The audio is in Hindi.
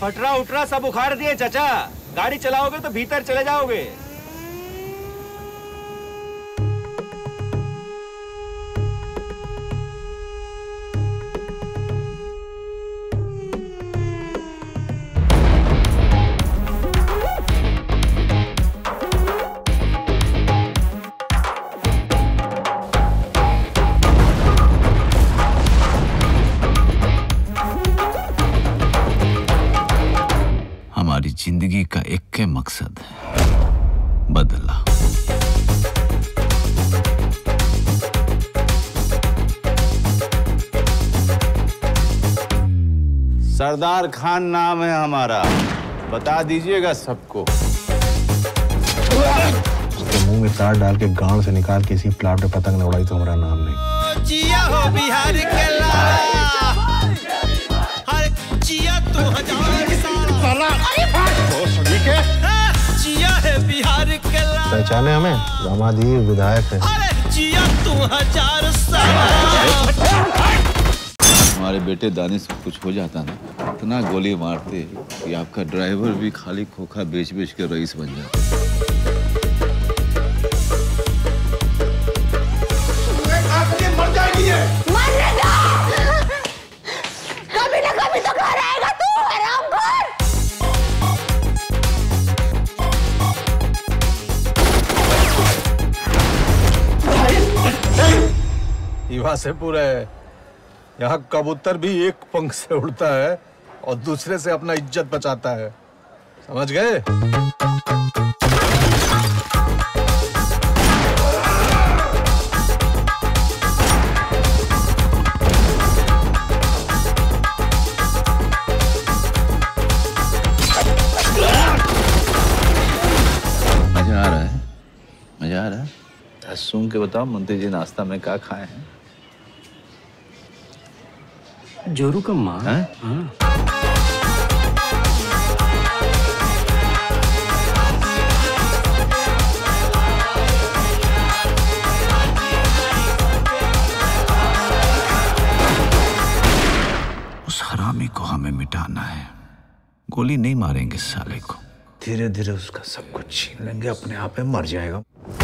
फटरा उठरा सब उखाड़ दिए चाचा। गाड़ी चलाओगे तो भीतर चले जाओगे। हमारी जिंदगी का एक के मकसद है, बदला। सरदार खान नाम है हमारा, बता दीजिएगा सबको। उसके मुंह में तार डाल के गांव से निकाल के इसी प्लाट पे पतंग न उड़ाई तो हमारा नाम नहीं। जिया हो बिहार के लाला, हर जिया तू हजार साला। जिया है बिहार के लाला। पहचाने हमें? दामादी विधायक है। अरे जिया तू हजार साला। हमारे बेटे दानिश से कुछ हो जाता ना, इतना गोली मारते कि आपका ड्राइवर भी खाली खोखा बेच बेच के रईस बन जाता। मर जाएगी ये। मरने दो। कभी ना कभी तो घर आएगा तू, हरामखोर। युवा से पूरा है। यहाँ कबूतर भी एक पंख से उड़ता है और दूसरे से अपना इज्जत बचाता है, समझ गए? मजा आ रहा है? मजा आ रहा है? सुन के बताओ मंत्री जी, नाश्ता में क्या खाए हैं? जोरू का माँ। हाँ? उस हरामी को हमें मिटाना है। गोली नहीं मारेंगे साले को। धीरे धीरे उसका सब कुछ छीन लेंगे, अपने आप में मर जाएगा।